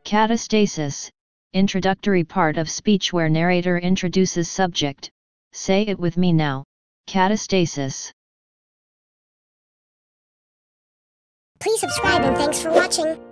Catastasis, introductory part of speech where narrator introduces subject. Say it with me now. Catastasis. Please subscribe and thanks for watching.